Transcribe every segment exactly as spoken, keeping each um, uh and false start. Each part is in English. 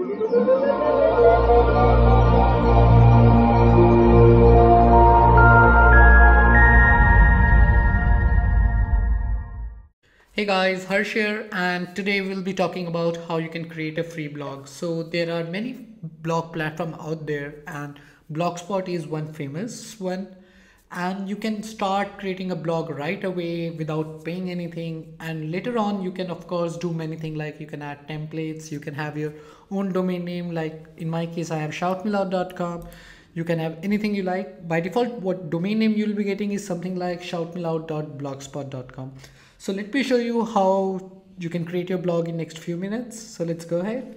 Hey guys, Harsh here, and today we'll be talking about how you can create a free blog. So there are many blog platforms out there, and BlogSpot is one famous one. And you can start creating a blog right away without paying anything. And later on, you can of course do many things, like you can add templates, you can have your own domain name. Like in my case, I have shout me loud dot com. You can have anything you like. By default, what domain name you'll be getting is something like shout me loud dot blogspot dot com. So let me show you how you can create your blog in next few minutes. So let's go ahead.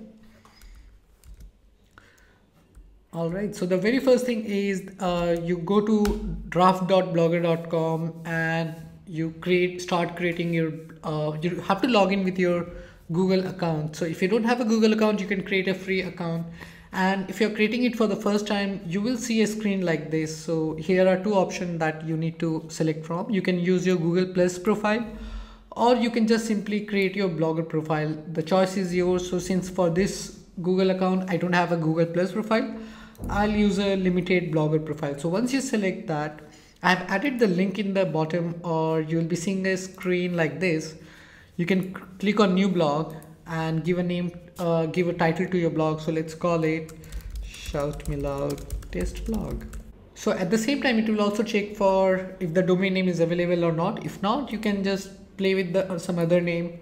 All right, so the very first thing is uh, you go to draft dot blogger dot com and you create start creating your uh, you have to log in with your Google account. So if you don't have a Google account, you can create a free account. And if you're creating it for the first time, you will see a screen like this. So here are two options that you need to select from. You can use your Google Plus profile, or you can just simply create your blogger profile. The choice is yours. So since for this Google account, I don't have a Google Plus profile, I'll use a limited blogger profile. So once you select that, I've added the link in the bottom, or you'll be seeing a screen like this. You can click on new blog and give a name, uh, give a title to your blog. So let's call it Shout Me Loud Test Blog. So at the same time, it will also check for if the domain name is available or not. If not, you can just play with the, uh, some other name.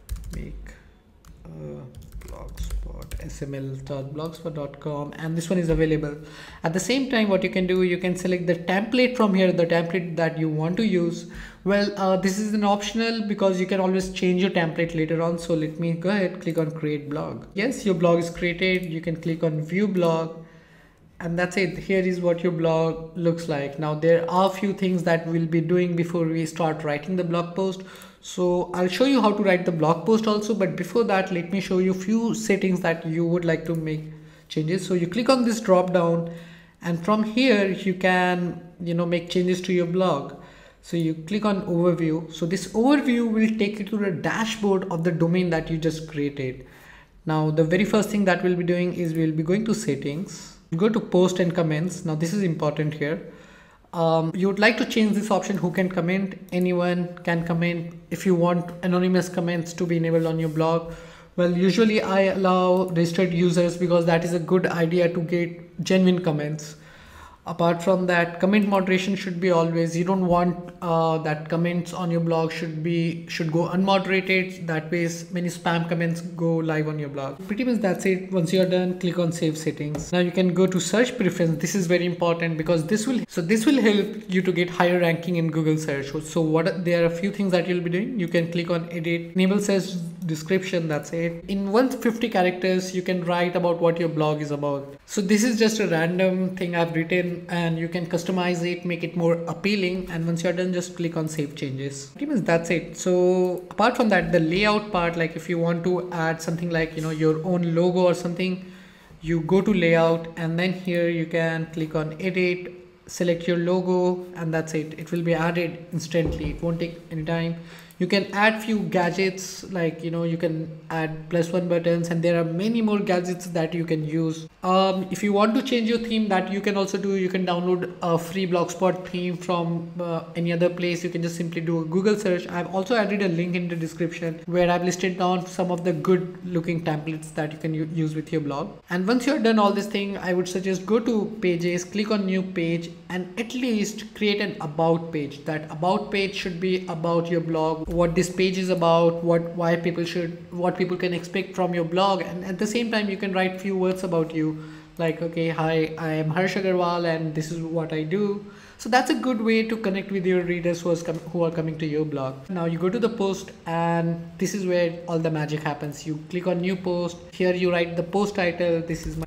Make uh, blogspot S M L dot blogspot dot com, and this one is available. At the same time, what you can do, you can select the template from here, the template that you want to use. Well, uh, this is an optional because you can always change your template later on. So let me go ahead, click on create blog. Yes, your blog is created. You can click on view blog, and that's it. Here is what your blog looks like. Now there are a few things that we'll be doing before we start writing the blog post. So I'll show you how to write the blog post also, but before that, let me show you a few settings that you would like to make changes. So you click on this drop down, and from here you can, you know, make changes to your blog. So you click on overview. So this overview will take you to the dashboard of the domain that you just created. Now the very first thing that we'll be doing is we'll be going to settings, go to post and comments. Now this is important here. Um, you would like to change this option, who can comment. Anyone can comment. If you want anonymous comments to be enabled on your blog, well, usually I allow registered users because that is a good idea to get genuine comments. Apart from that, comment moderation should be always. You don't want uh, that comments on your blog should be should go unmoderated. That way many spam comments go live on your blog. Pretty much that's it. Once you're done, click on save settings. Now you can go to search preference. This is very important because this will so this will help you to get higher ranking in Google search. So what there are a few things that you'll be doing. You can click on edit, enable search description. That's it. In one hundred fifty characters, you can write about what your blog is about. So this is just a random thing I've written, and you can customize it, make it more appealing. And once you're done, just click on save changes. Pretty much that's it. So apart from that, the layout part, like if you want to add something like, you know, your own logo or something, you go to layout, and then here you can click on edit, select your logo, and that's it. It will be added instantly. It won't take any time. You can add few gadgets, like, you know, you can add plus one buttons, and there are many more gadgets that you can use. Um, if you want to change your theme, that you can also do. You can download a free Blogspot theme from uh, any other place. You can just simply do a Google search. I've also added a link in the description where I've listed down some of the good looking templates that you can use with your blog. And once you're done all this thing, I would suggest go to pages, click on new page, and at least create an about page. That about page should be about your blog, what this page is about, what why people should what people can expect from your blog, and at the same time you can write few words about you, like, okay, hi, I am Harsh Agarwal and this is what I do. So that's a good way to connect with your readers who, is who are coming to your blog. Now you go to the post, and this is where all the magic happens. You click on new post. Here you write the post title. This is my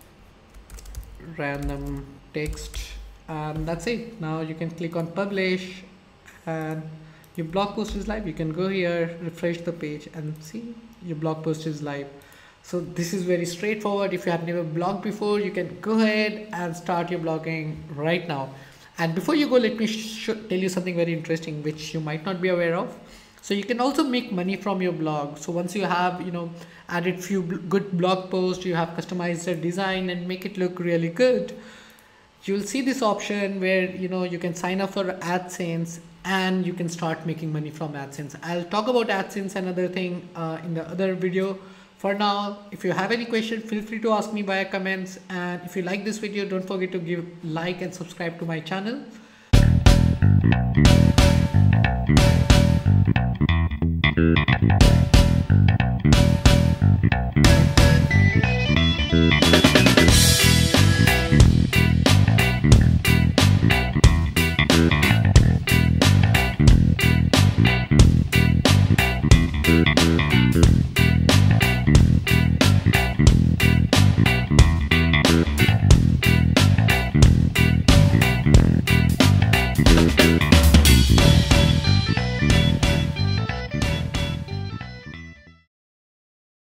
random text, and that's it. Now you can click on publish, and your blog post is live. You can go here, refresh the page, and see your blog post is live. So this is very straightforward. If you have never blogged before, you can go ahead and start your blogging right now. And before you go, let me tell you something very interesting which you might not be aware of. So you can also make money from your blog. So once you have, you know, added few good blog posts, you have customized the design and make it look really good, you'll see this option where, you know, you can sign up for AdSense and you can start making money from AdSense. I'll talk about AdSense and other thing uh, in the other video. For now, if you have any question, feel free to ask me via comments. And if you like this video, don't forget to give like and subscribe to my channel. Thank you.